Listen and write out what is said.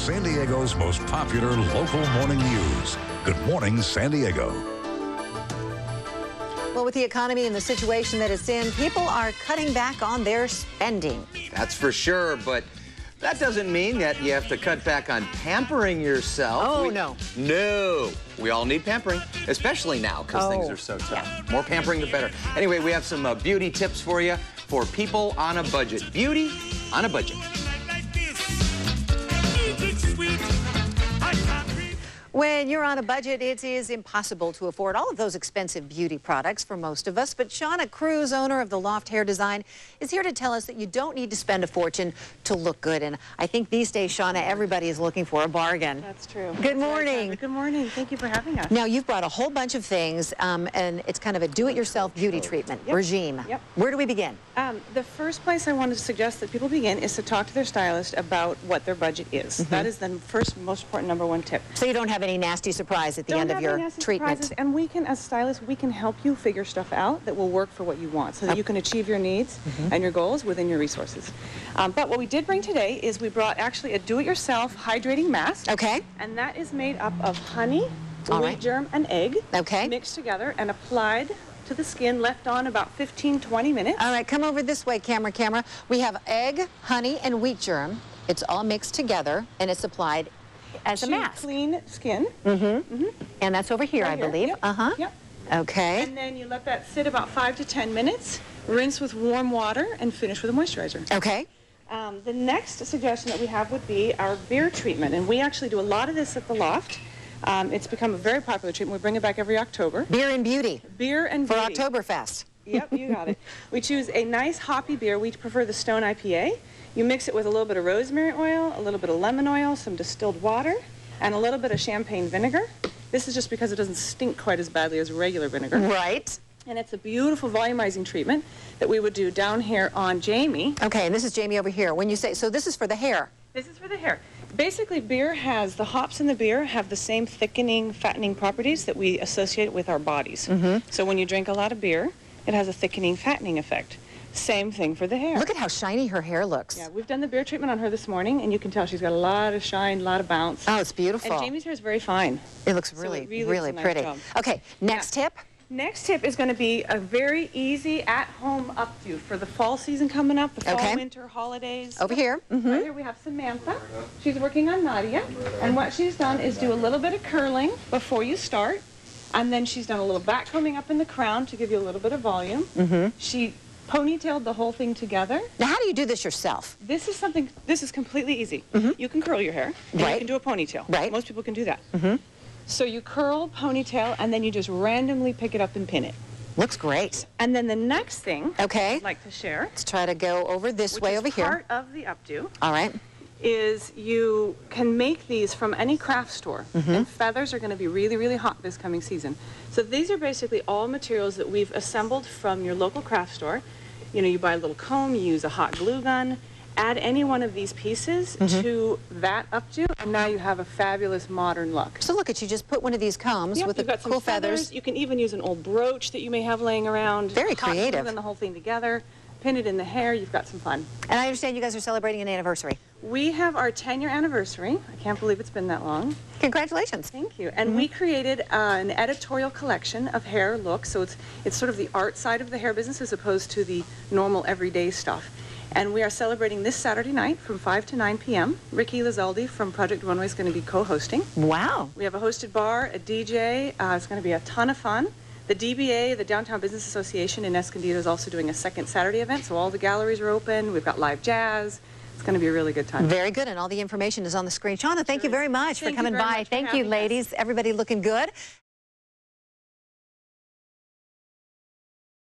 San Diego's most popular local morning news. Good morning, San Diego. Well, with the economy and the situation that it's in, people are cutting back on their spending. That's for sure, but that doesn't mean that you have to cut back on pampering yourself. Oh, no. No. We all need pampering, especially now because things are so tough. Yeah. More pampering, the better. Anyway, we have some beauty tips for you for people on a budget. Beauty on a budget. When you're on a budget, it is impossible to afford all of those expensive beauty products for most of us. But Shauna Cruz, owner of the Loft Hair Design, is here to tell us that you don't need to spend a fortune to look good. And I think these days, Shauna, everybody is looking for a bargain. That's true. Good morning. Good morning. Thank you for having us. Now, you've brought a whole bunch of things, and it's kind of a do-it-yourself beauty treatment regime. Yep. Where do we begin? The first place I want to suggest that people begin is to talk to their stylist about what their budget is. That is the first, most important, #1 tip. So you don't have any nasty surprise at the end of your treatment. And we can, as stylists, we can help you figure stuff out that will work for what you want so that you can achieve your needs and your goals within your resources. But what we did bring today is we brought actually a do-it-yourself hydrating mask. Okay. And that is made up of honey, wheat germ, and egg mixed together and applied to the skin, left on about 15-20 minutes. All right, come over this way, camera. We have egg, honey, and wheat germ. It's all mixed together, and it's applied as a mask. Clean skin. And that's over here, I believe. Yep. Yep. Okay. And then you let that sit about 5 to 10 minutes, rinse with warm water, and finish with a moisturizer. Okay. The next suggestion that we have would be our beer treatment, and we actually do a lot of this at the Loft. It's become a very popular treatment. We bring it back every October. Beer and beauty. Beer and for beauty. Oktoberfest. Yep, you got it. We choose a nice hoppy beer. We prefer the Stone IPA. You mix it with a little bit of rosemary oil, a little bit of lemon oil, some distilled water, and a little bit of champagne vinegar. This is just because it doesn't stink quite as badly as regular vinegar. Right. And it's a beautiful volumizing treatment that we would do down here on Jamie. Okay, and this is Jamie over here. When you say, so this is for the hair. This is for the hair. Basically, beer has, the hops in the beer have the same thickening, fattening properties that we associate with our bodies. So when you drink a lot of beer, it has a thickening, fattening effect. Same thing for the hair. Look at how shiny her hair looks. Yeah, we've done the beer treatment on her this morning, and you can tell she's got a lot of shine, a lot of bounce. Oh, it's beautiful. And Jamie's hair is very fine. It looks really, really pretty. Nice job. Okay, next tip. Next tip is going to be a very easy at-home updo for the fall season coming up, the fall, winter holidays. Over here. Right here we have Samantha. She's working on Nadia, and what she's done is do a little bit of curling before you start, and then she's done a little back combing up in the crown to give you a little bit of volume. She ponytailed the whole thing together. Now, how do you do this yourself? This is completely easy. You can curl your hair, and you can do a ponytail. Right. Most people can do that. So you curl, ponytail, and then you just randomly pick it up and pin it. Looks great. And then the next thing I'd like to share. Let's try to go over this way over here. Part of the updo. All right. Is you can make these from any craft store. And feathers are going to be really, really hot this coming season. So these are basically all materials that we've assembled from your local craft store. You know, you buy a little comb, you use a hot glue gun, add any one of these pieces to that updo, and now you have a fabulous modern look. So look at you, just put one of these combs with the cool feathers. You can even use an old brooch that you may have laying around. Very creative. Glue the whole thing together, pin it in the hair, you've got some fun. And I understand you guys are celebrating an anniversary. We have our 10-year anniversary. I can't believe it's been that long. Congratulations. Thank you. And we created an editorial collection of hair looks, so it's sort of the art side of the hair business as opposed to the normal everyday stuff. And we are celebrating this Saturday night from 5 to 9 p.m. Ricky Lizaldi from Project Runway is going to be co-hosting. Wow. We have a hosted bar, a DJ. It's going to be a ton of fun. The DBA, the Downtown Business Association in Escondido, is also doing a second Saturday event, so all the galleries are open. We've got live jazz. It's going to be a really good time. Very good, and all the information is on the screen. Shauna, thank you very much for coming by. Thank you, ladies. Everybody looking good.